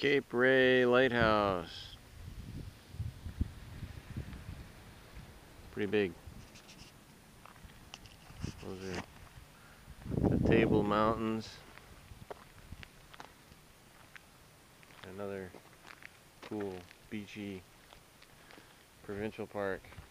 Cape Ray Lighthouse. Pretty big. Those are the Table Mountains. Another cool beachy provincial park.